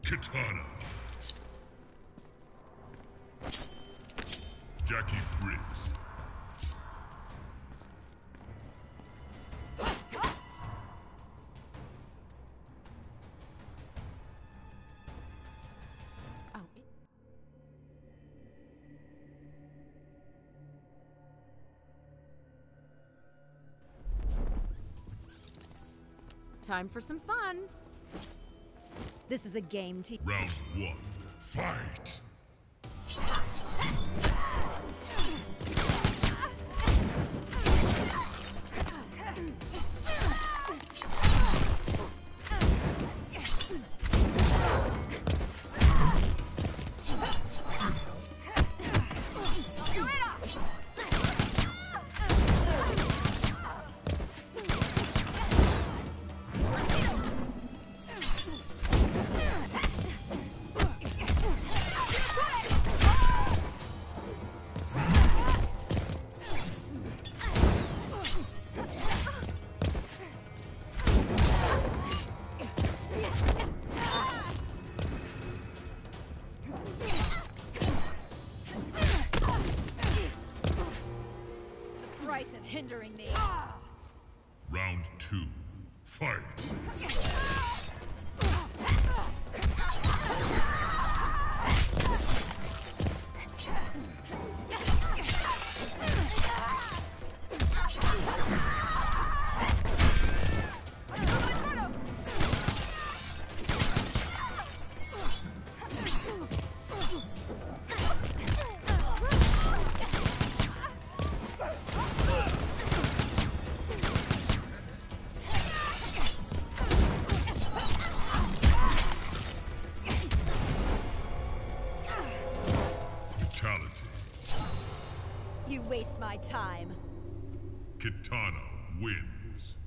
Kitana. Jackie Briggs. Oh, time for some fun. This is a game to... Round 1. Fight! Price of hindering me. Round 2. Fight! Brutality. You waste my time. Kitana wins.